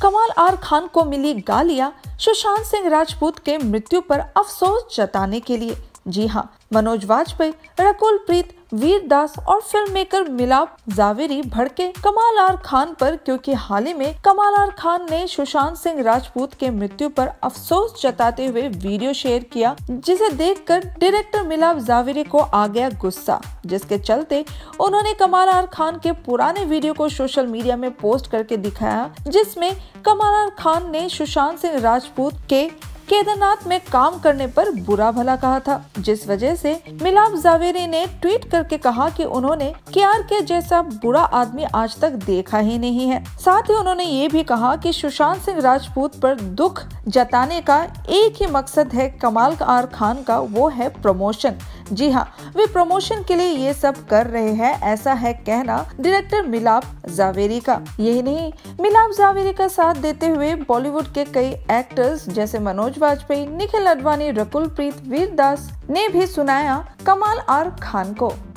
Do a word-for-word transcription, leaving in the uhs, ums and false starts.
कमाल आर खान को मिली गालियां सुशांत सिंह राजपूत के मृत्यु पर अफसोस जताने के लिए। जी हाँ, मनोज वाजपेयी, रकुल प्रीत, वीर दास और फिल्म मेकर मिलाप जावेरी भड़के कमाल आर खान पर, क्योंकि हाल ही में कमाल आर खान ने सुशांत सिंह राजपूत के मृत्यु पर अफसोस जताते हुए वीडियो शेयर किया, जिसे देखकर डायरेक्टर मिलाप जावेरी को आ गया गुस्सा, जिसके चलते उन्होंने कमाल आर खान के पुराने वीडियो को सोशल मीडिया में पोस्ट करके दिखाया, जिसमें कमाल आर खान ने सुशांत सिंह राजपूत के केदारनाथ में काम करने पर बुरा भला कहा था, जिस वजह से मिलाप जावेरी ने ट्वीट करके कहा कि उन्होंने केआर के जैसा बुरा आदमी आज तक देखा ही नहीं है। साथ ही उन्होंने ये भी कहा कि सुशांत सिंह राजपूत पर दुख जताने का एक ही मकसद है कमाल आर खान का, वो है प्रमोशन। जी हाँ, वे प्रमोशन के लिए ये सब कर रहे हैं, ऐसा है कहना डायरेक्टर मिलाप जावेरी का। यही नहीं, मिलाप जावेरी का साथ देते हुए बॉलीवुड के कई एक्टर्स जैसे मनोज वाजपेयी, निखिल अडवाणी, रकुल प्रीत, वीर दास ने भी सुनाया कमाल आर खान को।